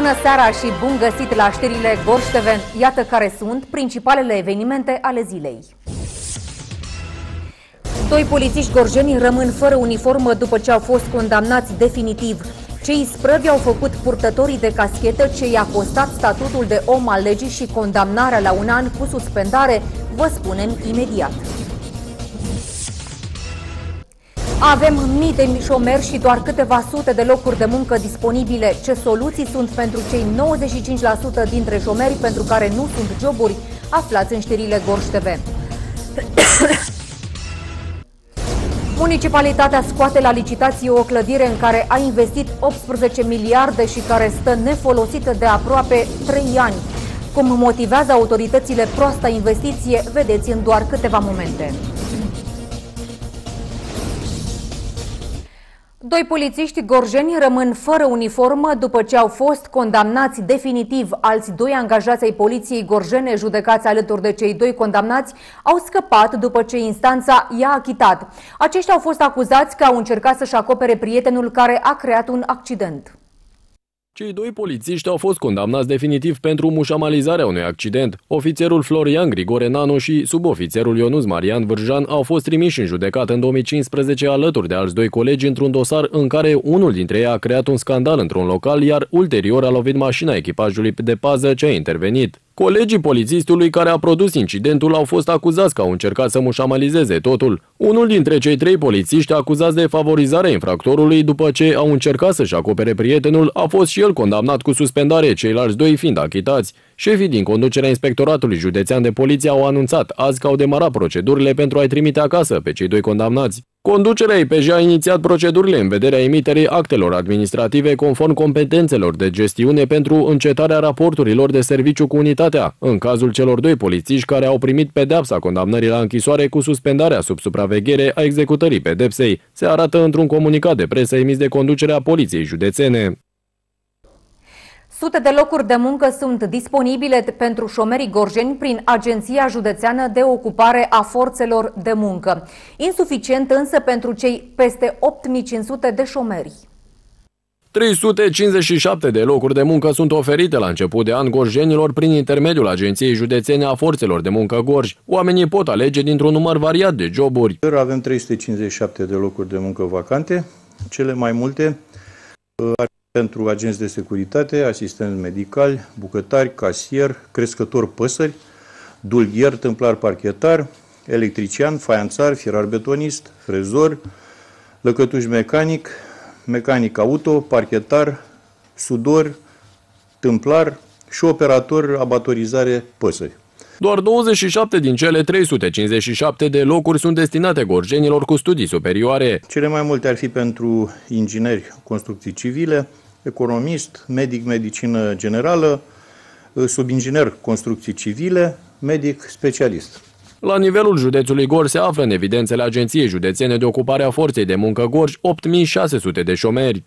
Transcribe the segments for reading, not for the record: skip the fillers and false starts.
Bună seara și bun găsit la știrile Gorj TV. Iată care sunt principalele evenimente ale zilei. Doi polițiști gorjeni rămân fără uniformă după ce au fost condamnați definitiv. Ce isprăvi au făcut purtătorii de caschetă ce i-a costat statutul de om al legii și condamnarea la 1 an cu suspendare, vă spunem imediat. Avem mii de șomeri și doar câteva sute de locuri de muncă disponibile. Ce soluții sunt pentru cei 95% dintre șomeri pentru care nu sunt joburi? Aflați în știrile Gorj TV. Municipalitatea scoate la licitație o clădire în care a investit 18 miliarde și care stă nefolosită de aproape 3 ani. Cum motivează autoritățile proasta investiție, vedeți în doar câteva momente. Doi polițiști gorjeni rămân fără uniformă după ce au fost condamnați definitiv. Alți doi angajați ai poliției gorjene, judecați alături de cei doi condamnați, au scăpat după ce instanța i-a achitat. Aceștia au fost acuzați că au încercat să-și acopere prietenul care a creat un accident. Cei doi polițiști au fost condamnați definitiv pentru mușamalizarea unui accident. Ofițerul Florian Grigore Nanu și subofițerul Ionuț Marian Vârjan au fost trimiși în judecată în 2015 alături de alți doi colegi într-un dosar în care unul dintre ei a creat un scandal într-un local, iar ulterior a lovit mașina echipajului de pază ce a intervenit. Colegii polițistului care a produs incidentul au fost acuzați că au încercat să mușamalizeze totul. Unul dintre cei trei polițiști acuzați de favorizarea infractorului după ce au încercat să-și acopere prietenul a fost și el condamnat cu suspendare, ceilalți doi fiind achitați. Șefii din conducerea Inspectoratului Județean de Poliție au anunțat azi că au demarat procedurile pentru a-i trimite acasă pe cei doi condamnați. Conducerea IPJ a inițiat procedurile în vederea emiterii actelor administrative conform competențelor de gestiune pentru încetarea raporturilor de serviciu cu unitatea, în cazul celor doi polițiști care au primit pedeapsa condamnării la închisoare cu suspendarea sub supraveghere a executării pedepsei, se arată într-un comunicat de presă emis de conducerea Poliției Județene. Sute de locuri de muncă sunt disponibile pentru șomerii gorjeni prin Agenția Județeană de Ocupare a Forțelor de Muncă. Insuficient însă pentru cei peste 8500 de șomeri. 357 de locuri de muncă sunt oferite la început de an gorjenilor prin intermediul Agenției Județene a Forțelor de Muncă Gorj. Oamenii pot alege dintr-un număr variat de joburi. Avem 357 de locuri de muncă vacante, cele mai multe pentru agenți de securitate, asistenți medicali, bucătari, casier, crescător păsări, dulgher, tâmplar parchetar, electrician, faianțar, firar betonist, frezor, lăcătuș mecanic, mecanic auto, parchetar, sudor, tâmplar și operator abatorizare păsări. Doar 27 din cele 357 de locuri sunt destinate gorjenilor cu studii superioare. Cele mai multe ar fi pentru ingineri construcții civile, economist, medic medicină generală, subinginer construcții civile, medic specialist. La nivelul județului Gorj se află în evidențele Agenției Județene de Ocupare a Forței de Muncă Gorj 8600 de șomeri.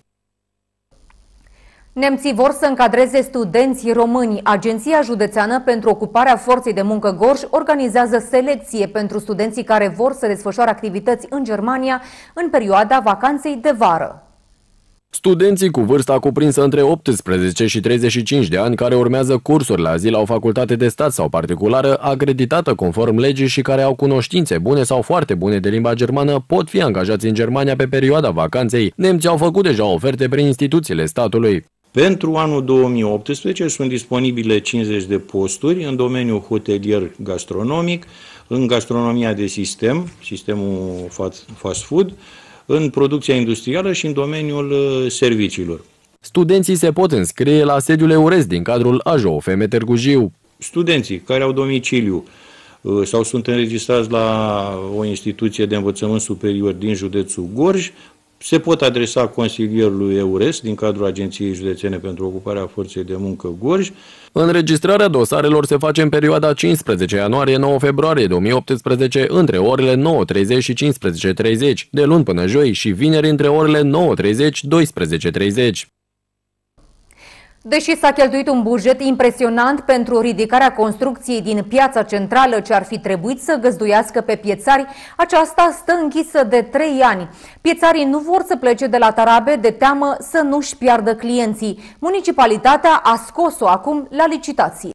Nemții vor să încadreze studenții români. Agenția Județeană pentru Ocuparea Forței de Muncă Gorj organizează selecție pentru studenții care vor să desfășoare activități în Germania în perioada vacanței de vară. Studenții cu vârsta cuprinsă între 18 și 35 de ani care urmează cursuri la zi la o facultate de stat sau particulară acreditată conform legii și care au cunoștințe bune sau foarte bune de limba germană pot fi angajați în Germania pe perioada vacanței. Nemții au făcut deja oferte prin instituțiile statului. Pentru anul 2018 sunt disponibile 50 de posturi în domeniul hotelier gastronomic, în gastronomia de sistem, sistemul fast food, în producția industrială și în domeniul serviciilor. Studenții se pot înscrie la sediul EURES din cadrul AJOFM Târgu Jiu. Studenții care au domiciliu sau sunt înregistrați la o instituție de învățământ superior din județul Gorj se pot adresa consilierului EURES din cadrul Agenției Județene pentru Ocuparea Forței de Muncă Gorj. Înregistrarea dosarelor se face în perioada 15 ianuarie-9 februarie 2018 între orele 9:30 și 15:30, de luni până joi și vineri între orele 9:30-12:30. Deși s-a cheltuit un buget impresionant pentru ridicarea construcției din piața centrală ce ar fi trebuit să găzduiască pe piețari, aceasta stă închisă de 3 ani. Piețarii nu vor să plece de la Tarabe de teamă să nu-și piardă clienții. Municipalitatea a scos-o acum la licitație.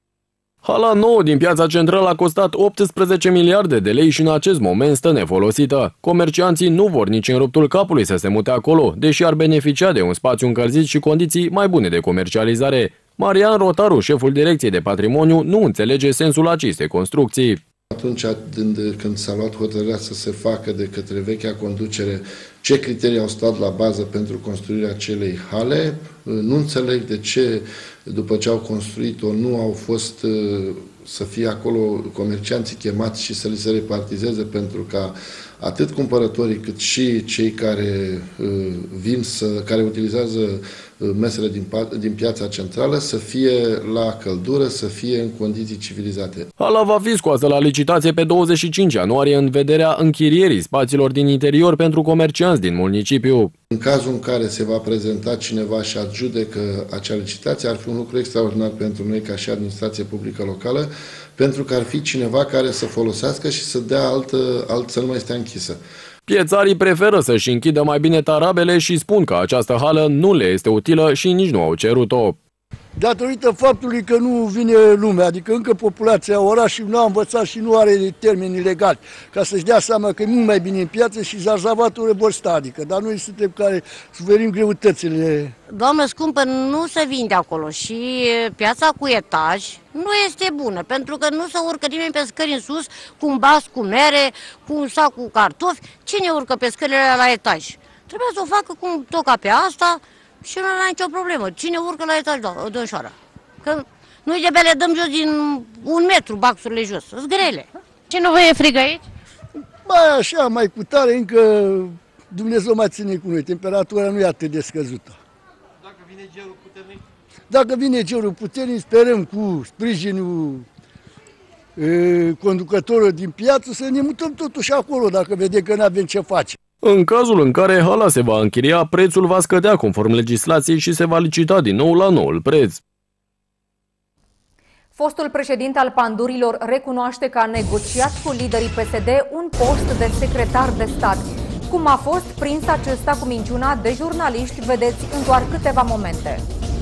Hala nouă din piața centrală a costat 18 miliarde de lei și în acest moment stă nefolosită. Comercianții nu vor nici în ruptul capului să se mute acolo, deși ar beneficia de un spațiu încălzit și condiții mai bune de comercializare. Marian Rotaru, șeful Direcției de Patrimoniu, nu înțelege sensul acestei construcții. Atunci când s-a luat hotărârea să se facă de către vechea conducere ce criterii au stat la bază pentru construirea acelei hale, nu înțeleg de ce, după ce au construit-o, nu au fost să fie acolo comercianții chemați și să li se repartizeze, pentru ca atât cumpărătorii cât și cei care care utilizează mesele din piața centrală să fie la căldură, să fie în condiții civilizate. Hala va fi scoasă la licitație pe 25 ianuarie în vederea închirierii spațiilor din interior pentru comercianți din municipiu. În cazul în care se va prezenta cineva și adjudecă acea licitație, ar fi un lucru extraordinar pentru noi ca și administrație publică locală, pentru că ar fi cineva care să folosească și să dea să nu mai stea închisă. Piețarii preferă să-și închidă mai bine tarabele și spun că această hală nu le este utilă și nici nu au cerut-o. Datorită faptului că nu vine lumea, adică încă populația orașului nu a învățat și nu are termeni legali, ca să-și dea seama că e mult mai bine în piață și zarzavaturi vor sta, adică, dar noi suntem care suferim greutățile. Doamnă scumpă, nu se vinde acolo și piața cu etaj nu este bună, pentru că nu se urcă nimeni pe scări în sus cu un vas cu mere, cu un sac cu cartofi. Cine urcă pe scările la etaj? Trebuie să o facă cum toca pe asta și nu are nicio problemă. Cine urcă la etaj, domnișoara? Că noi de bele dăm jos din 1 metru baxurile jos, sunt grele. Ce nu vă e frig aici? Bă, așa, mai cu tare, încă Dumnezeu mai ține cu noi, temperatura nu e atât de scăzută. Dacă vine gerul puternic? Dacă vine gerul puternic, sperăm cu sprijinul conducătorului din piață să ne mutăm totuși acolo, dacă vedem că nu avem ce face. În cazul în care hala se va închiria, prețul va scădea conform legislației și se va licita din nou la noul preț. Fostul președinte al Pandurilor recunoaște că a negociat cu liderii PSD un post de secretar de stat. Cum a fost prins acesta cu minciuna de jurnaliști, vedeți în doar câteva momente.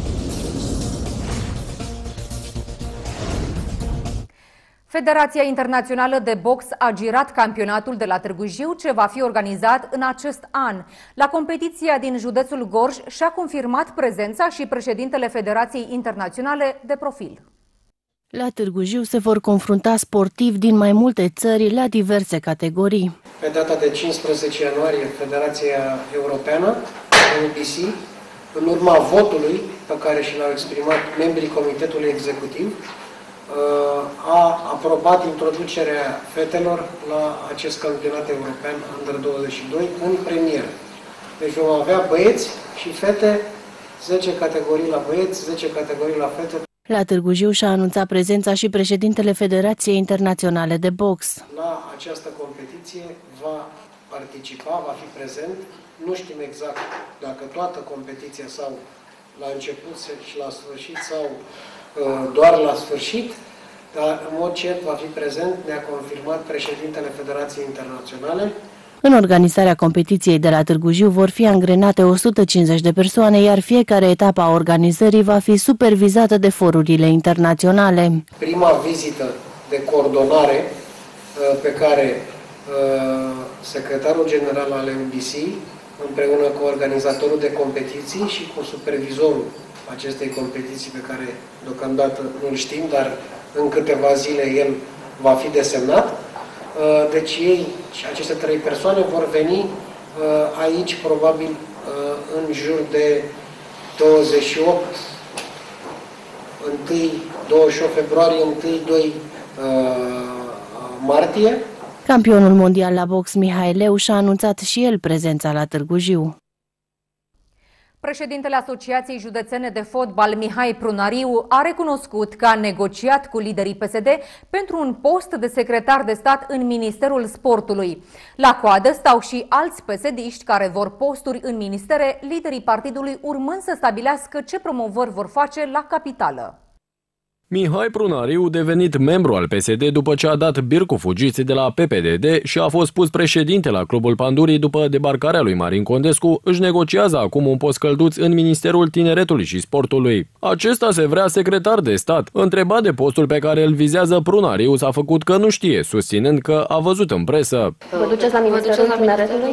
Federația Internațională de Box a girat campionatul de la Târgu Jiu, ce va fi organizat în acest an. La competiția din județul Gorj și-a confirmat prezența și președintele Federației Internaționale de profil. La Târgu Jiu se vor confrunta sportivi din mai multe țări la diverse categorii. Pe data de 15 ianuarie, Federația Europeană, UBC, în urma votului pe care și l-au exprimat membrii Comitetului Executiv, a aprobat introducerea fetelor la acest campionat european Under 22 în premieră. Deci vom avea băieți și fete, 10 categorii la băieți, 10 categorii la fete. La Târgu Jiu și-a anunțat prezența și președintele Federației Internaționale de Box. La această competiție va participa, va fi prezent. Nu știm exact dacă toată competiția sau la început și la sfârșit sau doar la sfârșit, dar în mod cert va fi prezent, ne-a confirmat președintele Federației Internaționale. În organizarea competiției de la Târgu Jiu vor fi angrenate 150 de persoane, iar fiecare etapă a organizării va fi supervizată de forurile internaționale. Prima vizită de coordonare pe care secretarul general al UBC, împreună cu organizatorul de competiții și cu supervizorul acestei competiții pe care deocamdată nu-l știm, dar în câteva zile el va fi desemnat. Deci ei și aceste 3 persoane vor veni aici probabil în jur de 28 februarie, 1-2 martie. Campionul mondial la box Mihai Leu și-a anunțat și el prezența la Târgu Jiu. Președintele Asociației Județene de Fotbal, Mihai Prunariu, a recunoscut că a negociat cu liderii PSD pentru un post de secretar de stat în Ministerul Sportului. La coadă stau și alți PSD-iști care vor posturi în ministere, liderii partidului urmând să stabilească ce promovări vor face la capitală. Mihai Prunariu, devenit membru al PSD după ce a dat bir cu fugiții de la PPDD și a fost pus președinte la Clubul Pandurii după debarcarea lui Marin Condescu, își negociază acum un post călduț în Ministerul Tineretului și Sportului. Acesta se vrea secretar de stat. Întrebat de postul pe care îl vizează, Prunariu s-a făcut că nu știe, susținând că a văzut în presă. Vă duceți la Ministerul Tineretului?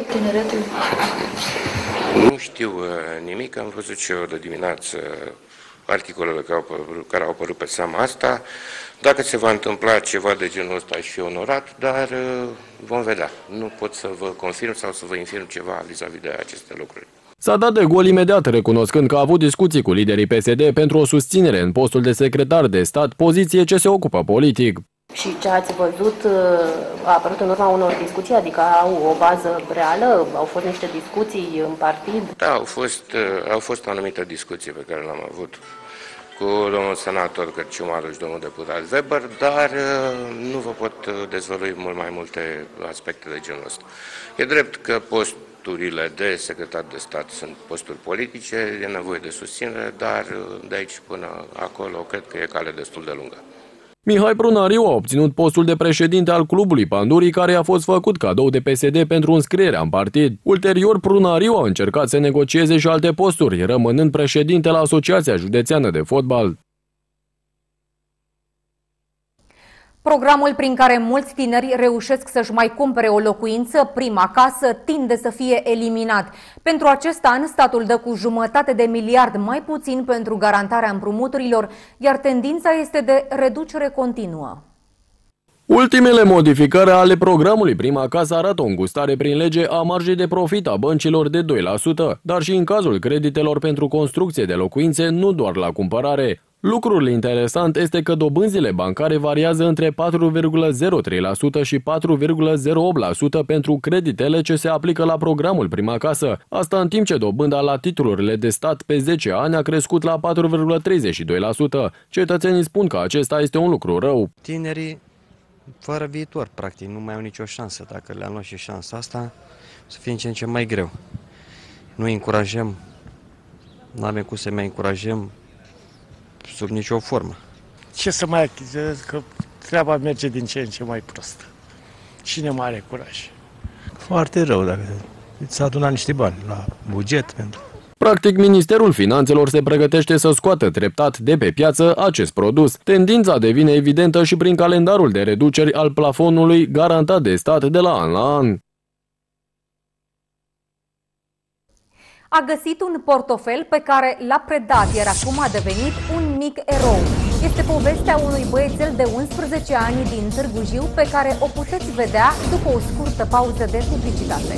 Nu știu nimic, am văzut și eu de dimineață articolele care au apărut pe seama asta. Dacă se va întâmpla ceva de genul ăsta, aș fi onorat, dar vom vedea. Nu pot să vă confirm sau să vă infirm ceva vis-a-vis de aceste lucruri. S-a dat de gol imediat, recunoscând că a avut discuții cu liderii PSD pentru o susținere în postul de secretar de stat, poziție ce se ocupă politic. Și ce ați văzut a apărut în urma unor discuții, adică au o bază reală? Au fost niște discuții în partid? Da, au fost anumite discuții pe care le-am avut cu domnul senator Cărciumaru și domnul deputat Weber, dar nu vă pot dezvălui mult mai multe aspecte de genul ăsta. E drept că posturile de secretar de stat sunt posturi politice, e nevoie de susținere, dar de aici până acolo cred că e cale destul de lungă. Mihai Prunariu a obținut postul de președinte al Clubului Pandurii, care a fost făcut cadou de PSD pentru înscrierea în partid. Ulterior, Prunariu a încercat să negocieze și alte posturi, rămânând președinte la Asociația Județeană de Fotbal. Programul prin care mulți tineri reușesc să-și mai cumpere o locuință, prima casă, tinde să fie eliminat. Pentru acest an, statul dă cu 1,5 miliard mai puțin pentru garantarea împrumuturilor, iar tendința este de reducere continuă. Ultimele modificări ale programului Prima Casă arată o îngustare prin lege a marjei de profit a băncilor de 2%, dar și în cazul creditelor pentru construcție de locuințe, nu doar la cumpărare. Lucrul interesant este că dobânzile bancare variază între 4,03% și 4,08% pentru creditele ce se aplică la programul Prima Casă. Asta în timp ce dobânda la titlurile de stat pe 10 ani a crescut la 4,32%. Cetățenii spun că acesta este un lucru rău. Tinerii fără viitor, practic, nu mai au nicio șansă. Dacă le-am luat și șansa asta, să fie în ce mai greu. Nu îi încurajăm, nu avem cum să mai încurajăm sub nicio formă. Ce să mai achizez, că treaba merge din ce în ce mai prost. Cine mai are curaj? Foarte rău dacă îți aduna niște bani la buget pentru... Practic, Ministerul Finanțelor se pregătește să scoată treptat de pe piață acest produs. Tendința devine evidentă și prin calendarul de reduceri al plafonului garantat de stat de la an la an. A găsit un portofel pe care l-a predat, iar acum a devenit un mic erou. Este povestea unui băiețel de 11 ani din Târgu Jiu, pe care o puteți vedea după o scurtă pauză de publicitate.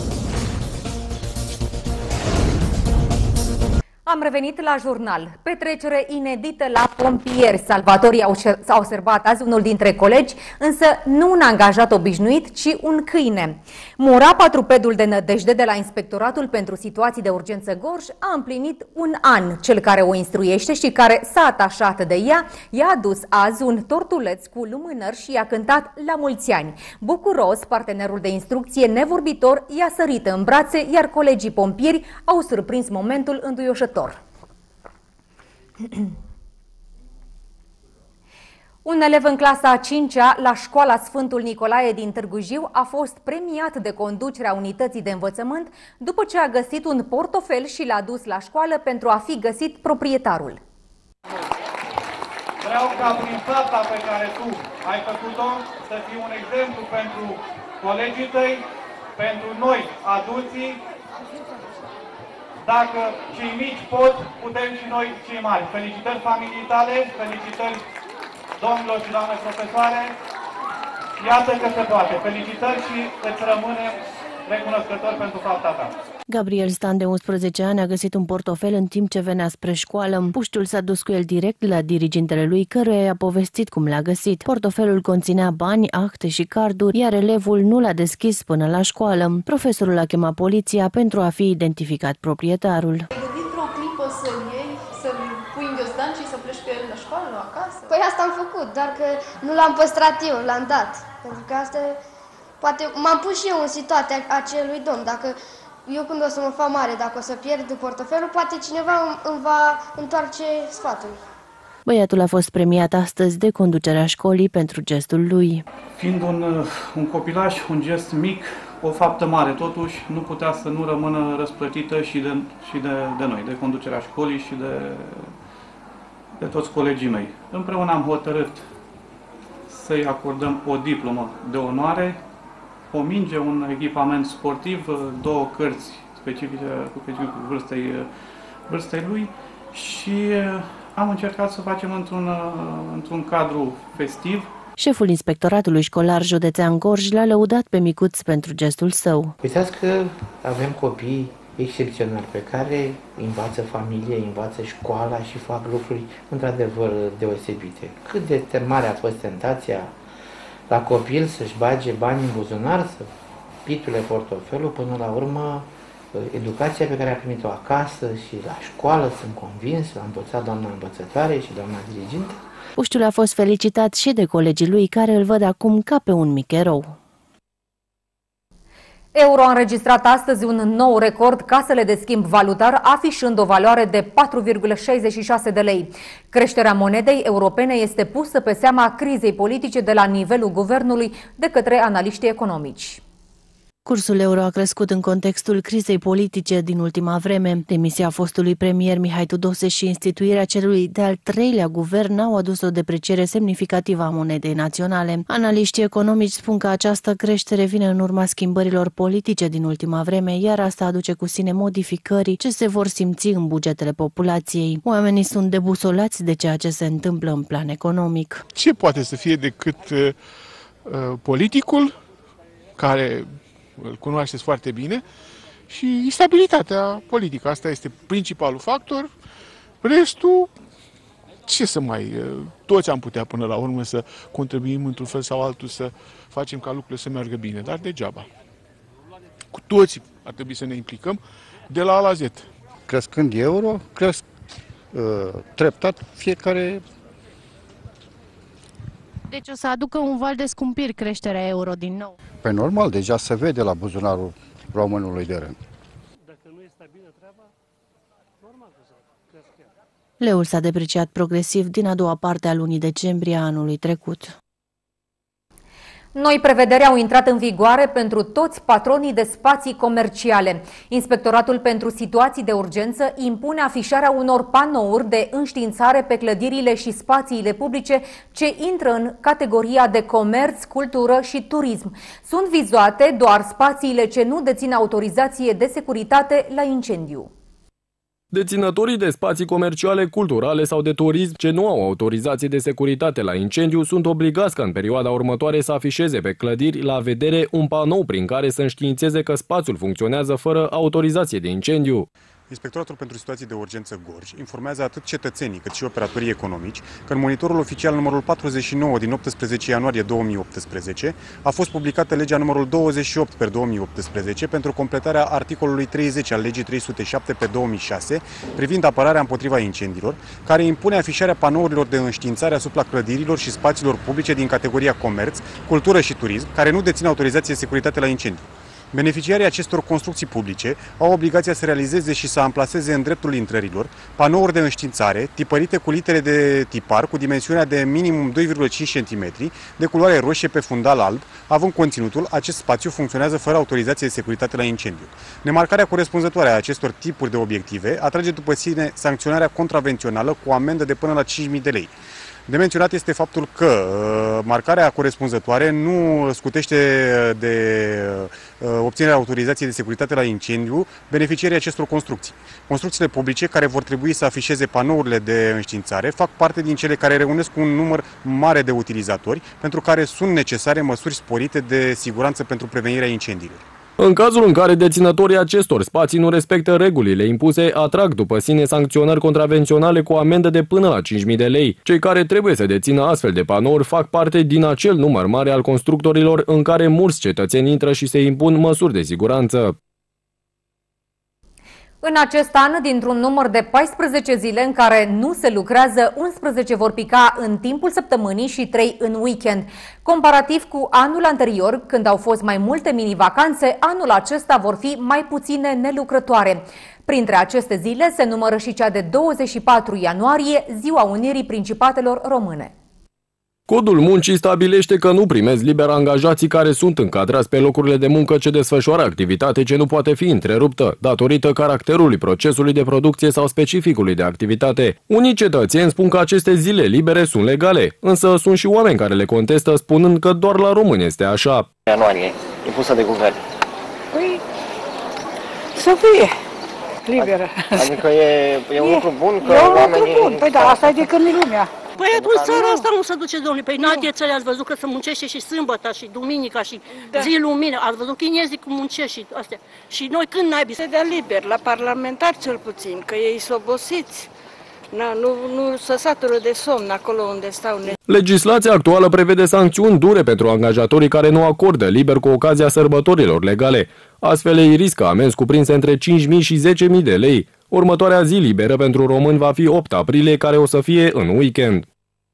Am revenit la jurnal. Petrecere inedită la pompieri. Salvatorii au observat azi unul dintre colegi, însă nu un angajat obișnuit, ci un câine. Mura, patrupedul de nădejde de la Inspectoratul pentru Situații de Urgență Gorj, a împlinit un an. Cel care o instruiește și care s-a atașat de ea, i-a adus azi un tortuleț cu lumânări și i-a cântat la mulți ani. Bucuros, partenerul de instrucție nevorbitor i-a sărit în brațe, iar colegii pompieri au surprins momentul înduioșător. Un elev în clasa a 5-a la școala Sfântul Nicolae din Târgu Jiu a fost premiat de conducerea unității de învățământ după ce a găsit un portofel și l-a dus la școală pentru a fi găsit proprietarul. Vreau ca prin fapta pe care tu ai făcut-o să fii un exemplu pentru colegii tăi, pentru noi, adulții. Dacă cei mici pot, putem și noi cei mari. Felicitări familiei tale, felicitări domnilor și doamne profesoare. Iată că se poate. Felicitări și îți rămânem recunoscători pentru fapta ta. Gabriel Stan, de 11 ani, a găsit un portofel în timp ce venea spre școală. Puștul s-a dus cu el direct la dirigintele lui, căruia i-a povestit cum l-a găsit. Portofelul conținea bani, acte și carduri, iar elevul nu l-a deschis până la școală. Profesorul a chemat poliția pentru a fi identificat proprietarul. să-l iei, să-l pui în ghiozdan și să pleci cu el la școală, la acasă? Păi asta am făcut, doar că nu l-am păstrat eu, l-am dat. Pentru că asta, poate m-am pus și eu în situația acelui domn. Dacă eu când o să mă fac mare, dacă o să pierd portofelul, poate cineva îmi va întoarce sfatul. Băiatul a fost premiat astăzi de conducerea școlii pentru gestul lui. Fiind un copilaș, un gest mic, o faptă mare, totuși nu putea să nu rămână răsplătită și de noi, de conducerea școlii și de toți colegii mei. Împreună am hotărât să-i acordăm o diplomă de onoare, o minge, un echipament sportiv, 2 cărți specifice cu vârstei lui și am încercat să facem într-un cadru festiv. Șeful Inspectoratului Școlar Județean Gorj l-a lăudat pe micuț pentru gestul său. Uitați că avem copii excepționali pe care învață familie, învață școala și fac lucruri într-adevăr deosebite. Cât de mare a fost tentația la copil să-și bage bani în buzunar, să pitule portofelul, până la urmă educația pe care a primit-o acasă și la școală, sunt convins, l-a învățat doamna învățătoare și doamna dirigintă. Puștiul a fost felicitat și de colegii lui, care îl văd acum ca pe un mic erou. Euro a înregistrat astăzi un nou record, casele de schimb valutar afișând o valoare de 4,66 de lei. Creșterea monedei europene este pusă pe seama crizei politice de la nivelul guvernului de către analiștii economici. Cursul euro a crescut în contextul crizei politice din ultima vreme. Demisia fostului premier Mihai Tudose și instituirea celui de-al 3-lea guvern au adus o depreciere semnificativă a monedei naționale. Analiștii economici spun că această creștere vine în urma schimbărilor politice din ultima vreme, iar asta aduce cu sine modificări ce se vor simți în bugetele populației. Oamenii sunt debusolați de ceea ce se întâmplă în plan economic. Ce poate să fie decât politicul, care îl cunoașteți foarte bine, și instabilitatea politică. Asta este principalul factor. Restul, ce să mai... Toți am putea până la urmă să contribuim într-un fel sau altul să facem ca lucrurile să meargă bine, dar degeaba. Cu toții ar trebui să ne implicăm de la A la Z. Crescând euro, cresc treptat fiecare... Deci o să aducă un val de scumpiri creșterea euro din nou? Păi normal, deja se vede la buzunarul românului de rând. Dacă nu e stabilă treaba, normal că să crească. Leul s-a depreciat progresiv din a doua parte a lunii decembrie a anului trecut. Noi prevederi au intrat în vigoare pentru toți patronii de spații comerciale. Inspectoratul pentru situații de urgență impune afișarea unor panouri de înștiințare pe clădirile și spațiile publice ce intră în categoria de comerț, cultură și turism. Sunt vizate doar spațiile ce nu dețin autorizație de securitate la incendiu. Deținătorii de spații comerciale, culturale sau de turism ce nu au autorizație de securitate la incendiu sunt obligați ca în perioada următoare să afișeze pe clădiri la vedere un panou prin care să înștiințeze că spațiul funcționează fără autorizație de incendiu. Inspectoratul pentru situații de urgență Gorj informează atât cetățenii cât și operatorii economici că în monitorul oficial numărul 49 din 18 ianuarie 2018 a fost publicată legea numărul 28/2018 pentru completarea articolului 30 al legii 307/2006 privind apărarea împotriva incendiilor, care impune afișarea panourilor de înștiințare asupra clădirilor și spațiilor publice din categoria comerț, cultură și turism, care nu dețin autorizație de securitate la incendiu. Beneficiarii acestor construcții publice au obligația să realizeze și să amplaseze în dreptul intrărilor panouri de înștiințare tipărite cu litere de tipar cu dimensiunea de minimum 2,5 cm, de culoare roșie pe fundal alb, având conținutul "acest spațiu funcționează fără autorizație de securitate la incendiu". Nemarcarea corespunzătoare a acestor tipuri de obiective atrage după sine sancționarea contravențională cu o amendă de până la 5.000 de lei. De menționat este faptul că marcarea corespunzătoare nu scutește de obținerea autorizației de securitate la incendiu beneficiarii acestor construcții. Construcțiile publice care vor trebui să afișeze panourile de înștiințare fac parte din cele care reunesc un număr mare de utilizatori, pentru care sunt necesare măsuri sporite de siguranță pentru prevenirea incendiilor. În cazul în care deținătorii acestor spații nu respectă regulile impuse, atrag după sine sancționări contravenționale cu amendă de până la 5.000 de lei. Cei care trebuie să dețină astfel de panouri fac parte din acel număr mare al constructorilor în care mulți cetățeni intră și se impun măsuri de siguranță. În acest an, dintr-un număr de 14 zile în care nu se lucrează, 11 vor pica în timpul săptămânii și 3 în weekend. Comparativ cu anul anterior, când au fost mai multe mini-vacanțe, anul acesta vor fi mai puține nelucrătoare. Printre aceste zile se numără și cea de 24 ianuarie, Ziua Unirii Principatelor Române. Codul muncii stabilește că nu primesc liber angajații care sunt încadrați pe locurile de muncă ce desfășoară activitate ce nu poate fi întreruptă, datorită caracterului procesului de producție sau specificului de activitate. Unii cetățeni spun că aceste zile libere sunt legale, însă sunt și oameni care le contestă spunând că doar la români este așa. Ianuarie, impusă de guvern. Păi, să fie liberă. Adică e un lucru bun că oamenii... E un lucru bun, păi da, asta e de când e lumea. Păi atunci țara asta nu se duce, domnule. Păi în alte țări ați văzut că se muncește și sâmbătă și duminica și zi lumină. Ați văzut chinezii cum muncesc și astea. Și noi când naibii? Se dea liber, la parlamentari cel puțin, că ei s-au obosiți. Nu se satură de somn acolo unde stau. Legislația actuală prevede sancțiuni dure pentru angajatorii care nu acordă liber cu ocazia sărbătorilor legale. Astfel ei riscă amenzi cuprinse între 5.000 și 10.000 de lei. Următoarea zi liberă pentru români va fi 8 aprilie, care o să fie în weekend.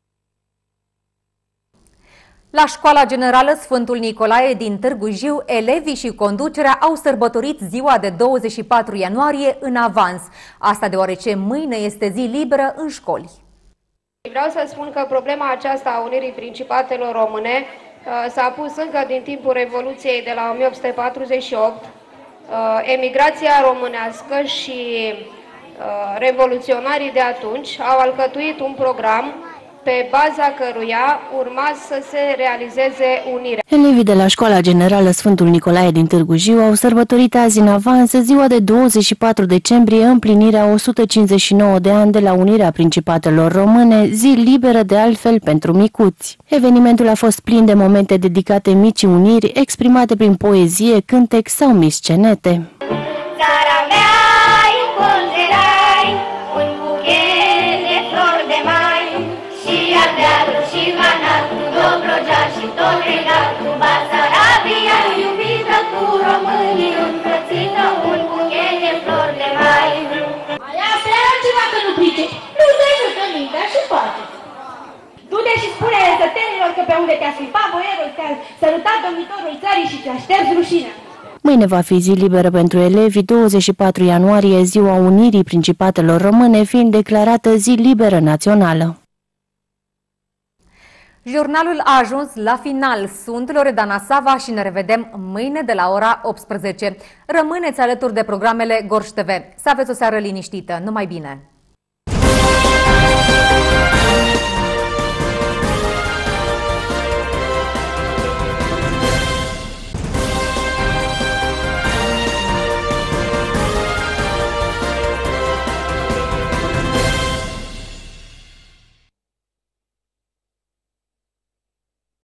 La Școala Generală Sfântul Nicolae din Târgu Jiu, elevii și conducerea au sărbătorit ziua de 24 ianuarie în avans. Asta deoarece mâine este zi liberă în școli. Vreau să spun că problema aceasta a unirii Principatelor Române s-a pus încă din timpul Revoluției de la 1848. Emigrația românească și revoluționarii de atunci au alcătuit un program pe baza căruia urma să se realizeze unirea. Elevii de la Școala Generală Sfântul Nicolae din Târgu Jiu au sărbătorit azi în avans ziua de 24 decembrie, împlinirea 159 de ani de la unirea Principatelor Române, zi liberă de altfel pentru micuți. Evenimentul a fost plin de momente dedicate micii uniri, exprimate prin poezie, cântec sau miscenete. Țara mea e un colț de rai, un buchet de flori de mai, și Ardealul și Banatul, Dobrogea și tot regatul, Basarabia iubită cu românii îmbrățită, un buchet de flori de mai. Mai apleară ceva că nu pricepi, nu te ajută mintea și poate. Du-te și spune sătenilor că pe unde te-a scuipat boierul, te-a sărutat domnitorul țării și te-a șters rușinea. Mâine va fi zi liberă pentru elevi, 24 ianuarie, Ziua Unirii Principatelor Române, fiind declarată zi liberă națională. Jurnalul a ajuns la final. Sunt Loredana Sava și ne revedem mâine de la ora 18. Rămâneți alături de programele Gorj TV. Să aveți o seară liniștită. Numai bine!